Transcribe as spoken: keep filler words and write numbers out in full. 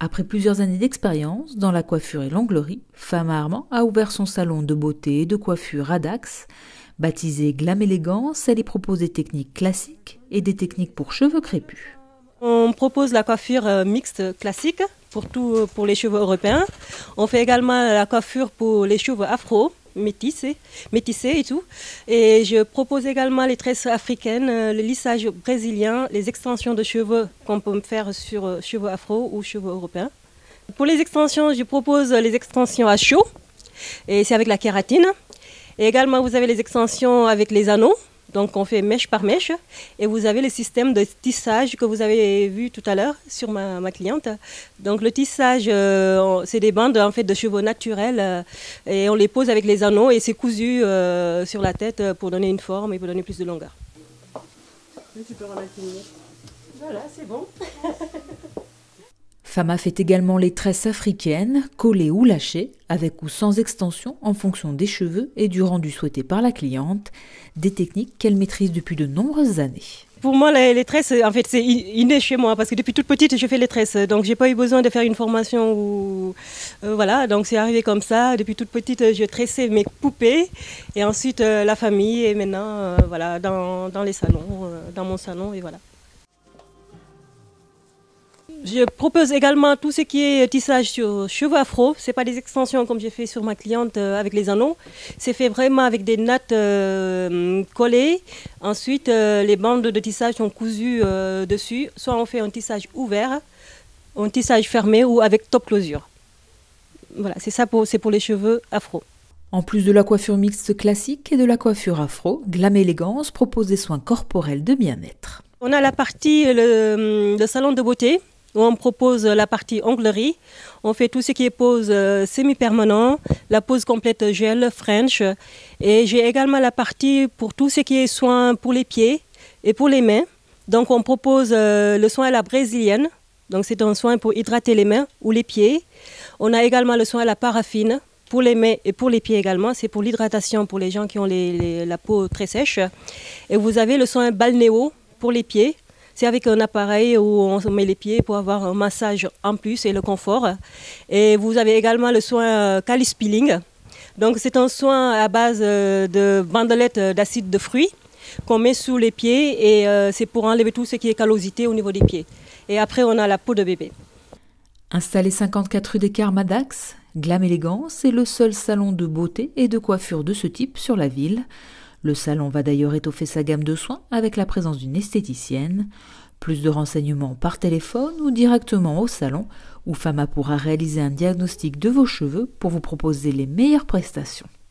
Après plusieurs années d'expérience dans la coiffure et l'onglerie, Fama Armand a ouvert son salon de beauté et de coiffure à Dax. Baptisé Glam Élégance, elle y propose des techniques classiques et des techniques pour cheveux crépus. On propose la coiffure mixte classique pour, tout, pour les cheveux européens. On fait également la coiffure pour les cheveux afro, métissés, métissés et tout. Et je propose également les tresses africaines, le lissage brésilien, les extensions de cheveux qu'on peut faire sur cheveux afro ou cheveux européens. Pour les extensions, je propose les extensions à chaud, et c'est avec la kératine. Et également, vous avez les extensions avec les anneaux. Donc, on fait mèche par mèche. Et vous avez le système de tissage que vous avez vu tout à l'heure sur ma, ma cliente. Donc, le tissage, euh, c'est des bandes en fait, de cheveux naturels. Euh, et on les pose avec les anneaux et c'est cousu euh, sur la tête pour donner une forme et pour donner plus de longueur. Tu peux remettre une lumière. Voilà, c'est bon. Fama fait également les tresses africaines, collées ou lâchées, avec ou sans extension en fonction des cheveux et du rendu souhaité par la cliente, des techniques qu'elle maîtrise depuis de nombreuses années. Pour moi, les, les tresses, en fait, c'est inné chez moi parce que depuis toute petite, je fais les tresses. Donc, j'ai pas eu besoin de faire une formation ou euh, voilà. Donc, c'est arrivé comme ça. Depuis toute petite, je tressais mes poupées et ensuite euh, la famille et maintenant, euh, voilà, dans, dans les salons, euh, dans mon salon et voilà. Je propose également tout ce qui est tissage sur cheveux afro. Ce n'est pas des extensions comme j'ai fait sur ma cliente avec les anneaux. C'est fait vraiment avec des nattes euh, collées. Ensuite, euh, les bandes de tissage sont cousues euh, dessus. Soit on fait un tissage ouvert, un tissage fermé ou avec top closure. Voilà, c'est ça pour, c'est pour les cheveux afro. En plus de la coiffure mixte classique et de la coiffure afro, Glam Élégance propose des soins corporels de bien-être. On a la partie, le, le salon de beauté, où on propose la partie onglerie. On fait tout ce qui est pose euh, semi-permanent, la pose complète gel, French. Et j'ai également la partie pour tout ce qui est soin pour les pieds et pour les mains. Donc on propose euh, le soin à la brésilienne. Donc c'est un soin pour hydrater les mains ou les pieds. On a également le soin à la paraffine pour les mains et pour les pieds également. C'est pour l'hydratation pour les gens qui ont les, les, la peau très sèche. Et vous avez le soin balnéo pour les pieds. C'est avec un appareil où on met les pieds pour avoir un massage en plus et le confort. Et vous avez également le soin Calice Peeling. Donc c'est un soin à base de bandelettes d'acide de fruits qu'on met sous les pieds et c'est pour enlever tout ce qui est callosité au niveau des pieds. Et après on a la peau de bébé. Installé cinquante-quatre rue des Carmes à Dax, Glam Élégance est le seul salon de beauté et de coiffure de ce type sur la ville. Le salon va d'ailleurs étoffer sa gamme de soins avec la présence d'une esthéticienne. Plus de renseignements par téléphone ou directement au salon, où Fama pourra réaliser un diagnostic de vos cheveux pour vous proposer les meilleures prestations.